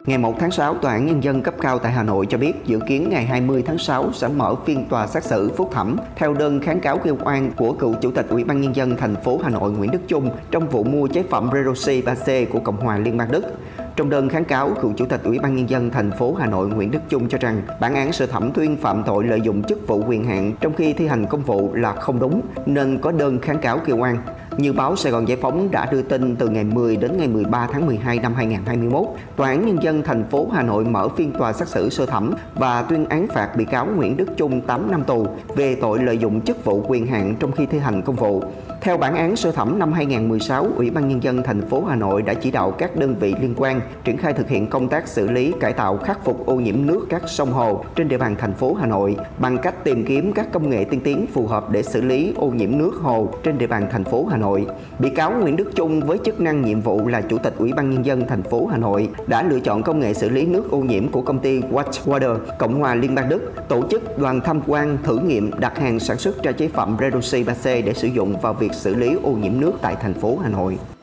Ngày 1 tháng 6, Tòa án Nhân dân cấp cao tại Hà Nội cho biết dự kiến ngày 20 tháng 6 sẽ mở phiên tòa xét xử phúc thẩm theo đơn kháng cáo kêu oan của cựu Chủ tịch Ủy ban Nhân dân thành phố Hà Nội Nguyễn Đức Chung trong vụ mua chế phẩm Redoxy 3C của Cộng hòa Liên bang Đức. Trong đơn kháng cáo, cựu Chủ tịch Ủy ban Nhân dân thành phố Hà Nội Nguyễn Đức Chung cho rằng bản án sơ thẩm tuyên phạm tội lợi dụng chức vụ quyền hạn trong khi thi hành công vụ là không đúng nên có đơn kháng cáo kêu oan. Như báo Sài Gòn Giải Phóng đã đưa tin, từ ngày 10 đến ngày 13 tháng 12 năm 2021, Tòa án Nhân dân thành phố Hà Nội mở phiên tòa xét xử sơ thẩm và tuyên án phạt bị cáo Nguyễn Đức Chung 8 năm tù về tội lợi dụng chức vụ quyền hạn trong khi thi hành công vụ. Theo bản án sơ thẩm năm 2016, Ủy ban Nhân dân thành phố Hà Nội đã chỉ đạo các đơn vị liên quan triển khai thực hiện công tác xử lý, cải tạo, khắc phục ô nhiễm nước các sông hồ trên địa bàn thành phố Hà Nội bằng cách tìm kiếm các công nghệ tiên tiến phù hợp để xử lý ô nhiễm nước hồ trên địa bàn thành phố Hà Nội. Bị cáo Nguyễn Đức Chung với chức năng nhiệm vụ là Chủ tịch Ủy ban Nhân dân thành phố Hà Nội đã lựa chọn công nghệ xử lý nước ô nhiễm của công ty Wastewater Cộng hòa Liên bang Đức, tổ chức đoàn tham quan thử nghiệm đặt hàng sản xuất ra chế phẩm Redoxy 3C để sử dụng vào việc xử lý ô nhiễm nước tại thành phố Hà Nội.